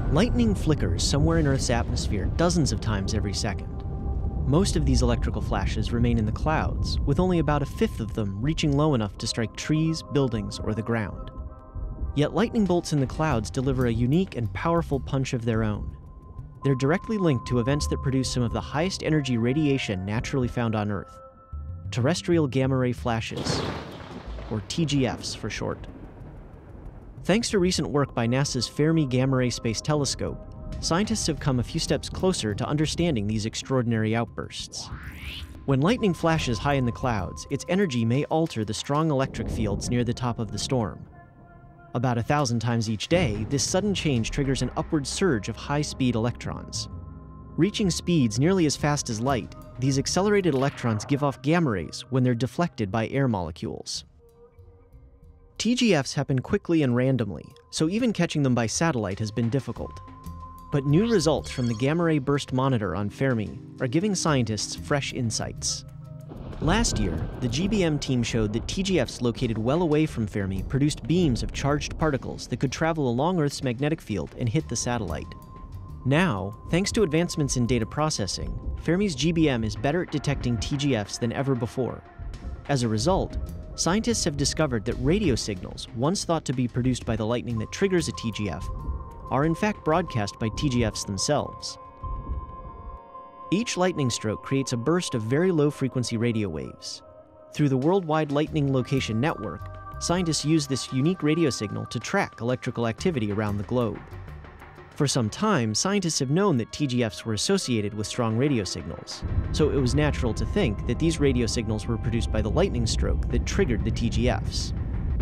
Lightning flickers somewhere in Earth's atmosphere dozens of times every second. Most of these electrical flashes remain in the clouds, with only about a fifth of them reaching low enough to strike trees, buildings, or the ground. Yet lightning bolts in the clouds deliver a unique and powerful punch of their own. They're directly linked to events that produce some of the highest energy radiation naturally found on Earth: terrestrial gamma-ray flashes, or TGFs for short. Thanks to recent work by NASA's Fermi Gamma-ray Space Telescope, scientists have come a few steps closer to understanding these extraordinary outbursts. When lightning flashes high in the clouds, its energy may alter the strong electric fields near the top of the storm. About 1,000 times each day, this sudden change triggers an upward surge of high-speed electrons. Reaching speeds nearly as fast as light, these accelerated electrons give off gamma rays when they're deflected by air molecules. TGFs happen quickly and randomly, so even catching them by satellite has been difficult. But new results from the gamma-ray burst monitor on Fermi are giving scientists fresh insights. Last year, the GBM team showed that TGFs located well away from Fermi produced beams of charged particles that could travel along Earth's magnetic field and hit the satellite. Now, thanks to advancements in data processing, Fermi's GBM is better at detecting TGFs than ever before. As a result, scientists have discovered that radio signals, once thought to be produced by the lightning that triggers a TGF, are in fact broadcast by TGFs themselves. Each lightning stroke creates a burst of very low-frequency radio waves. Through the Worldwide Lightning Location Network, scientists use this unique radio signal to track electrical activity around the globe. For some time, scientists have known that TGFs were associated with strong radio signals, so it was natural to think that these radio signals were produced by the lightning stroke that triggered the TGFs.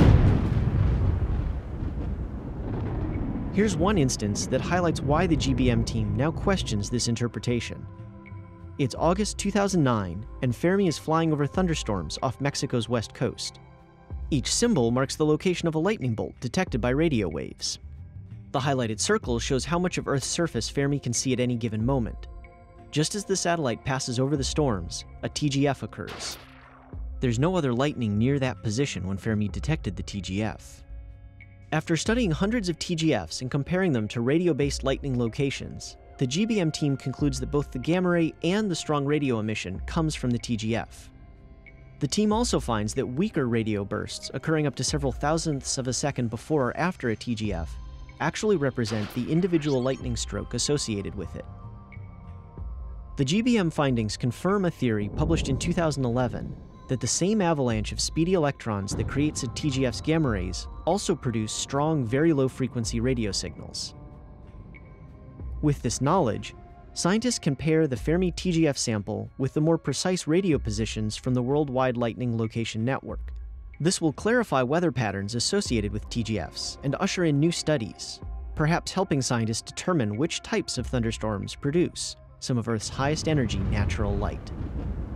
Here's one instance that highlights why the GBM team now questions this interpretation. It's August 2009, and Fermi is flying over thunderstorms off Mexico's west coast. Each symbol marks the location of a lightning bolt detected by radio waves. The highlighted circle shows how much of Earth's surface Fermi can see at any given moment. Just as the satellite passes over the storms, a TGF occurs. There's no other lightning near that position when Fermi detected the TGF. After studying hundreds of TGFs and comparing them to radio-based lightning locations, the GBM team concludes that both the gamma ray and the strong radio emission comes from the TGF. The team also finds that weaker radio bursts, occurring up to several thousandths of a second before or after a TGF, actually represent the individual lightning stroke associated with it. The GBM findings confirm a theory published in 2011 that the same avalanche of speedy electrons that creates a TGF's gamma rays also produce strong, very low-frequency radio signals. With this knowledge, scientists can pair the Fermi TGF sample with the more precise radio positions from the Worldwide Lightning Location Network. This will clarify weather patterns associated with TGFs and usher in new studies, perhaps helping scientists determine which types of thunderstorms produce some of Earth's highest energy natural light.